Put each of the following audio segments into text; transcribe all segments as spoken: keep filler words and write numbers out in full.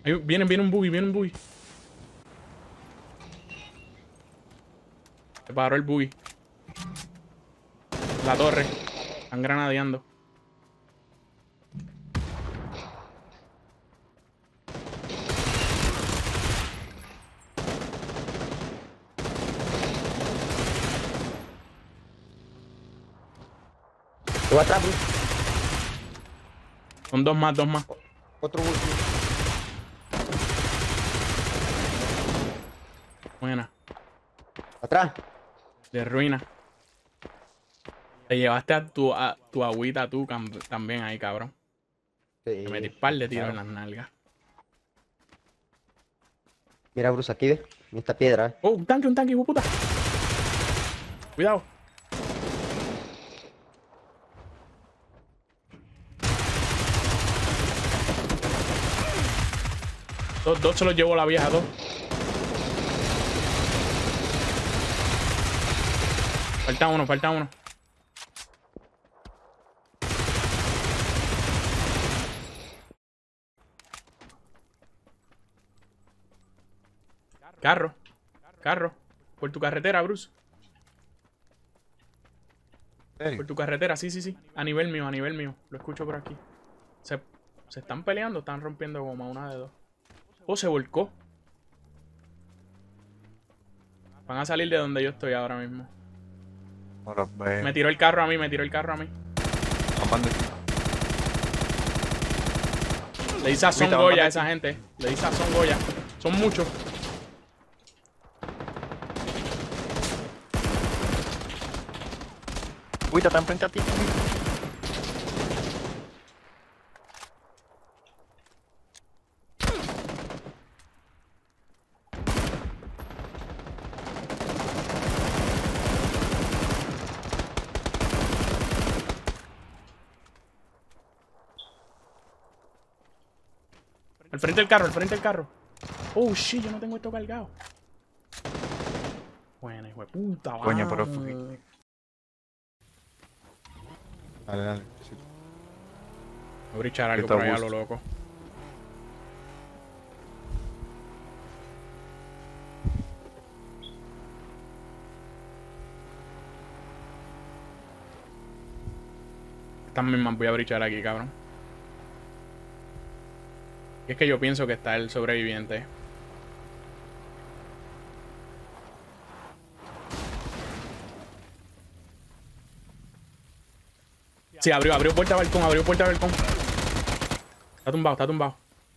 Ahí viene, viene un buggy, viene un buggy. Se paró el buggy. La torre. Están granadeando. Te voy atrás, Bruce. Son dos más, dos más. Otro Bruce. Buena. Atrás. De ruina. Te llevaste a tu, a, tu agüita tú también ahí, cabrón. Sí, Te metí par de tiros claro. en las nalgas. Mira, Bruce, aquí ve. En esta piedra, eh. Oh, un tanque, un tanque, hijo de puta. Cuidado. Dos, dos se los llevó la vieja, dos. Falta uno, falta uno. Carro. Carro. Por tu carretera, Bruce. Por tu carretera, sí, sí, sí. A nivel mío, a nivel mío. Lo escucho por aquí. Se, se están peleando, están rompiendo goma, una de dos. Oh, se volcó. Van a salir de donde yo estoy ahora mismo. Ahora ve. Me tiró el carro a mí, me tiró el carro a mí. Le di sazón Goya a esa gente. Le di sazón Goya. Son muchos. Uy, está enfrente a ti. Al frente del carro, al frente del carro. Oh, shit, yo no tengo esto cargado. Bueno, hijo de puta, Coño, pero vamos. fui. Dale, dale. Sí. Voy a brichar algo Está por allá a gusto. lo loco. Estas mismas voy a brichar aquí, cabrón. Y es que yo pienso que está el sobreviviente. Sí, abrió, abrió puerta de balcón, abrió puerta de balcón. Está tumbado, está tumbado.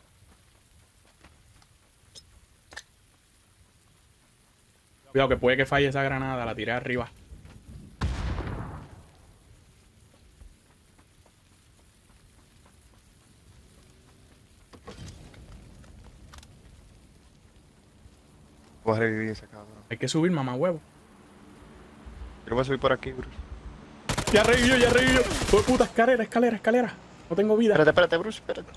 Cuidado que puede que falle esa granada, la tiré arriba. Voy a revivir ese cabrón. Hay que subir, mamá huevo. Yo voy a subir por aquí, Bruce. Ya revivió, ya revivió. Fue puta, escalera, escalera, escalera. No tengo vida. Espérate, espérate, Bruce, espérate.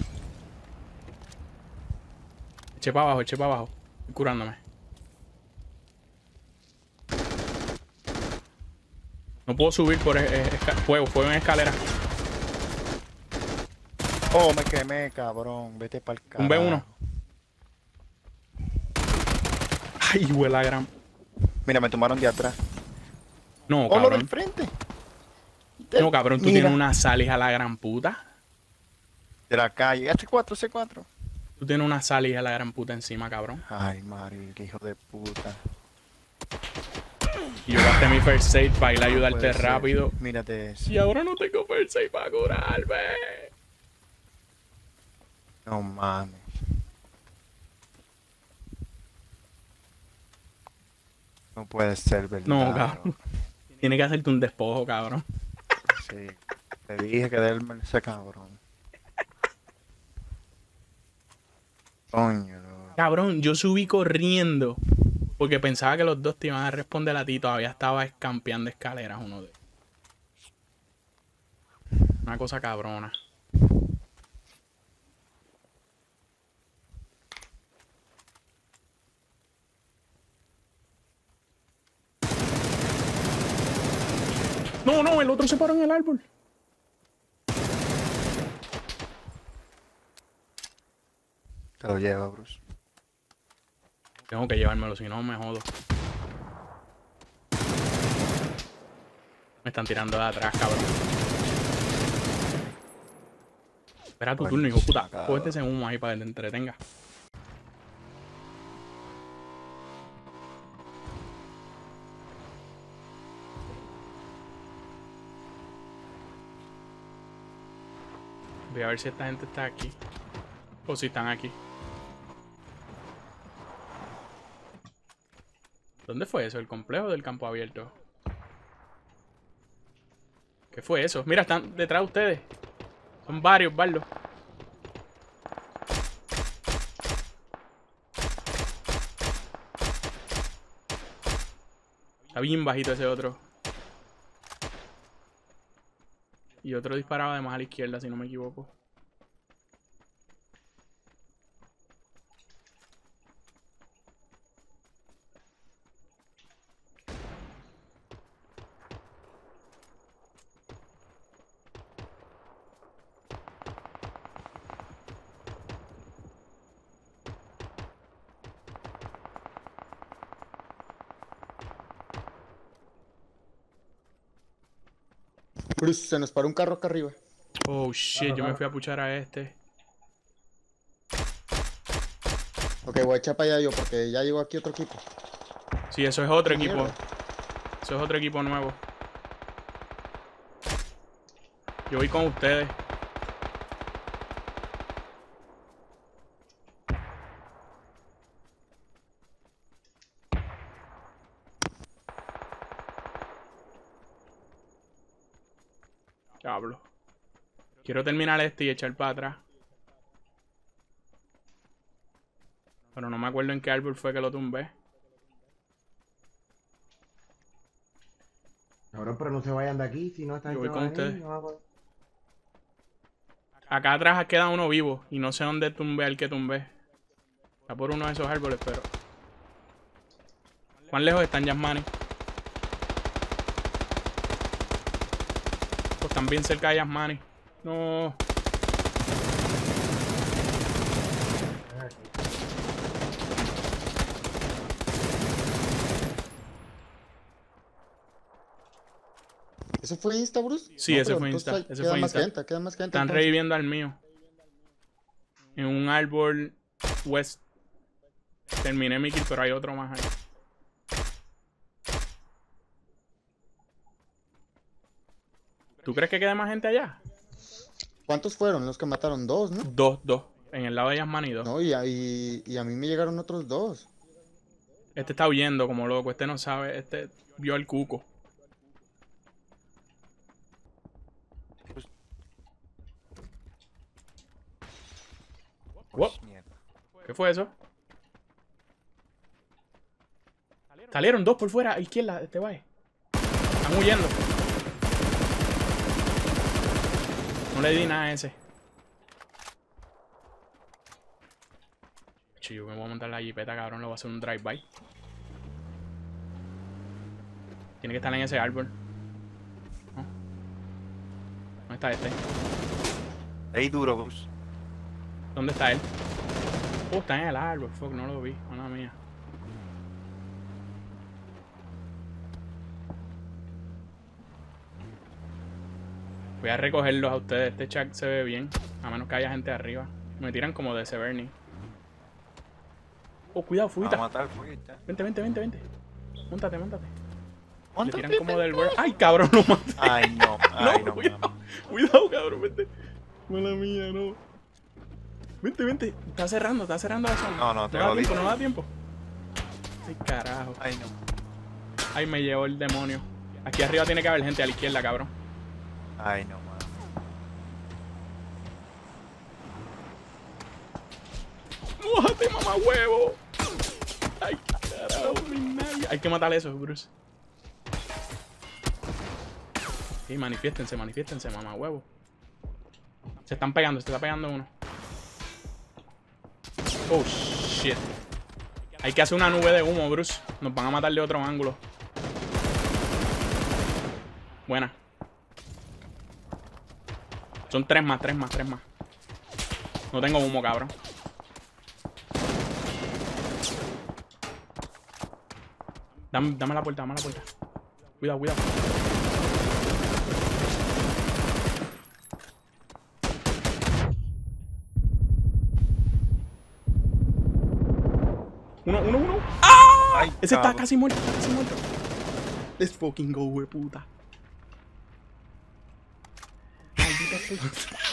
Eché para abajo, eché para abajo. Estoy curándome. No puedo subir por eh, eh, fuego, fuego en escalera. Oh, me quemé, cabrón. Vete pa'l carajo. Un B uno. Ay, huela gran. Mira, me tomaron de atrás. No, Oh, lo del cabrón. frente. No, cabrón, tú Mira. tienes una salija a la gran puta. De la calle. C cuatro, C cuatro. Tú tienes una salija a la gran puta encima, cabrón. Ay, Mari, qué hijo de puta. Y yo gasté mi first aid para ir a No ayudarte puede ser. rápido. Mírate eso. Y ahora no tengo first aid para curarme. No mames. No puede ser, ¿verdad? No, cabrón. Tienes que hacerte un despojo, cabrón. Sí. Te dije que déme ese cabrón. Coño, no. Cabrón, yo subí corriendo. Porque pensaba que los dos te iban a responder a ti. Todavía estaba escampeando escaleras uno de ellos. Una cosa cabrona. No, no, el otro se paró en el árbol. Te lo lleva, Bruce. Tengo que llevármelo, si no me jodo. Me están tirando de atrás, cabrón. Espera tu Bueno, turno, hijo puta. acá. Cógete ese humo ahí para que te entretenga. Voy a ver si esta gente está aquí. O si están aquí. ¿Dónde fue eso? ¿El complejo del campo abierto? ¿Qué fue eso? Mira, están detrás de ustedes. Son varios, Bardo. Está bien bajito ese otro. Y otro disparaba de más a la izquierda, si no me equivoco. Bruce, se nos paró un carro acá arriba. Oh shit, yo me fui a puchar a este. Ok, voy a echar para allá yo porque ya llegó aquí otro equipo. Sí, eso es otro ¿Qué equipo. mierda? Eso es otro equipo nuevo. Yo voy con ustedes. Diablo. Quiero terminar este y echar para atrás. Pero no me acuerdo en qué árbol fue que lo tumbé. Cabrón, pero no se vayan de aquí, si no están Yo voy con ustedes. No va a poder- Acá atrás queda uno vivo. Y no sé dónde tumbé al que tumbé. Está por uno de esos árboles, pero... ¿Cuán lejos están Yasmani? Pues están bien cerca de Yasmani. No. ¿Ese fue Insta, Bruce? Sí, No, ese pero fue entonces Insta, hay- ese queda fue más Insta. gente, queda más gente. Están entonces. reviviendo al mío. En un árbol west. Terminé mi kill, pero hay otro más ahí. ¿Tú crees que quede más gente allá? ¿Cuántos fueron los que mataron? Dos, ¿no? Dos, dos. En el lado de Yasmani, dos. No, y a, y, y a mí me llegaron otros dos. Este está huyendo como loco. Este no sabe. Este vio al cuco. Wow. Pues, mierda. ¿Qué fue eso? Salieron dos por fuera, a izquierda, este va. Están huyendo. No le di nada a ese. Chico, me voy a montar la jipeta, cabrón. Le voy a hacer un drive-by. Tiene que estar en ese árbol. ¿No? ¿Dónde está este? Ahí duro, Bruce. ¿Dónde está él? Oh, está en el árbol. Fuck, no lo vi. Mala mía. Voy a recogerlos a ustedes. Este chat se ve bien. A menos que haya gente arriba. Me tiran como de Severny. Oh, cuidado, Va a fuita. matar, fuita. Vente, vente, vente, vente. Móntate, móntate. Me Móntate, tiran como del... wor- ¡Ay, cabrón! Lo maté. Ay, no. Ay, no, cuidado. mami. Cuidado, cabrón, vente. Mala mía, no. Vente, vente. Está cerrando, está cerrando la zona. No, no, te No da lo tiempo, dije. no da tiempo. Ay, carajo. Ay, no. Ay, me llevó el demonio. Aquí arriba tiene que haber gente a la izquierda, cabrón. Ay, no, mami. ¡Mójate, mamá huevo! ¡Ay, carajo, mi nadie! Hay que matar a esos, Bruce. Sí, manifiéstense, manifiéstense, mamá huevo. Se están pegando, se está pegando uno. Oh, shit. Hay que hacer una nube de humo, Bruce. Nos van a matar de otro ángulo. Buena. Son tres más, tres más, tres más. No tengo humo, cabrón. Dame, dame la puerta, dame la puerta. Cuidado, cuidado. Uno, uno, uno. ¡Ah! Ay, Ese está cabrón. casi muerto, está casi muerto. Let's fucking go, we puta. Maldita puta.